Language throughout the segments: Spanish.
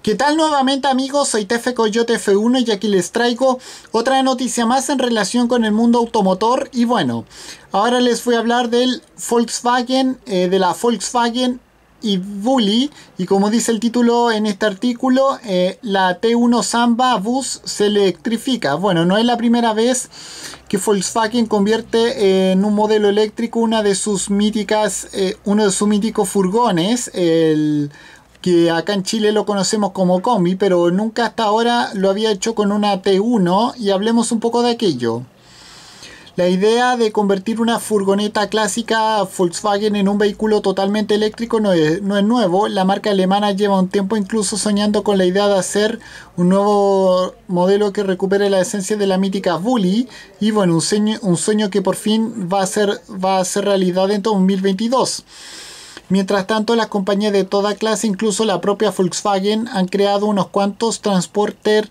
¿Qué tal nuevamente amigos? Soy Tefe Coyote F1 y aquí les traigo otra noticia más en relación con el mundo automotor. Y bueno, ahora les voy a hablar del Volkswagen, de la Volkswagen i-Bulli. Y como dice el título en este artículo, la T1 Samba Bus se electrifica. Bueno, no es la primera vez que Volkswagen convierte en un modelo eléctrico uno de sus míticos furgones, que acá en Chile lo conocemos como combi, pero nunca hasta ahora lo había hecho con una T1 y hablemos un poco de aquello. La idea de convertir una furgoneta clásica Volkswagen en un vehículo totalmente eléctrico no es nuevo. La marca alemana lleva un tiempo incluso soñando con la idea de hacer un nuevo modelo que recupere la esencia de la mítica Bulli. Y bueno, un sueño que por fin va a ser realidad en 2022. Mientras tanto, las compañías de toda clase, incluso la propia Volkswagen, han creado unos cuantos transporter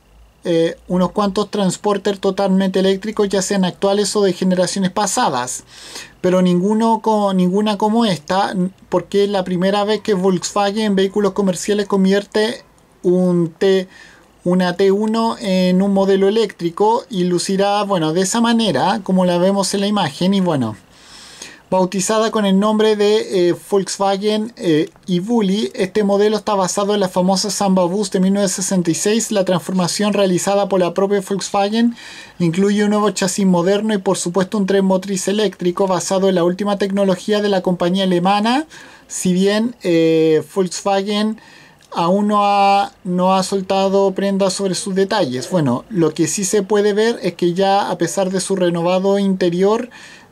totalmente eléctricos, ya sean actuales o de generaciones pasadas, pero ninguna como esta, porque es la primera vez que Volkswagen en vehículos comerciales convierte una T1 en un modelo eléctrico y lucirá, bueno, de esa manera como la vemos en la imagen. Y bueno, bautizada con el nombre de Volkswagen i-Bulli, este modelo está basado en la famosa Samba Bus de 1966. La transformación realizada por la propia Volkswagen incluye un nuevo chasis moderno y por supuesto un tren motriz eléctrico basado en la última tecnología de la compañía alemana. Si bien Volkswagen aún no ha soltado prendas sobre sus detalles. Bueno, lo que sí se puede ver es que ya, a pesar de su renovado interior,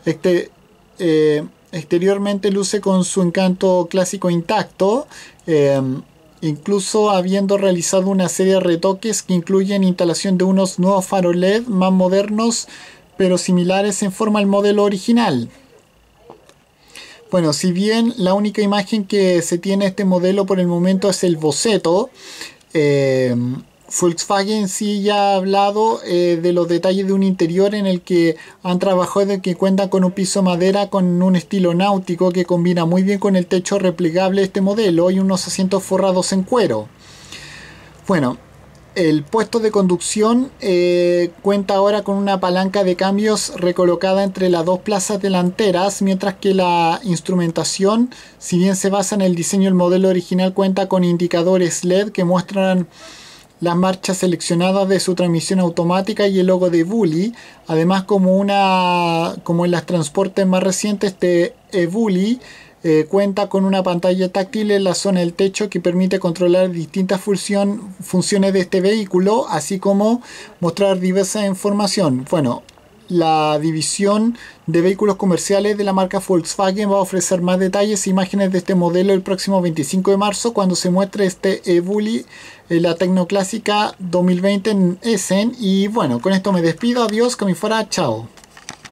exteriormente luce con su encanto clásico intacto, incluso habiendo realizado una serie de retoques que incluyen instalación de unos nuevos faros LED más modernos pero similares en forma al modelo original. Bueno, si bien la única imagen que se tiene de este modelo por el momento es el boceto, Volkswagen sí ya ha hablado de los detalles de un interior en el que han trabajado, de que cuenta con un piso de madera con un estilo náutico que combina muy bien con el techo replegable de este modelo y unos asientos forrados en cuero. Bueno, el puesto de conducción cuenta ahora con una palanca de cambios recolocada entre las dos plazas delanteras, mientras que la instrumentación, si bien se basa en el diseño del modelo original, cuenta con indicadores LED que muestran las marchas seleccionadas de su transmisión automática y el logo de Bulli. Además, como en los transportes más recientes de Bulli, cuenta con una pantalla táctil en la zona del techo que permite controlar distintas funciones de este vehículo, así como mostrar diversa información. Bueno, la división de vehículos comerciales de la marca Volkswagen va a ofrecer más detalles e imágenes de este modelo el próximo 25 de marzo, cuando se muestre este Bulli, la Tecnoclásica 2020 en Essen. Y bueno, con esto me despido. Adiós, que me fuera, chao.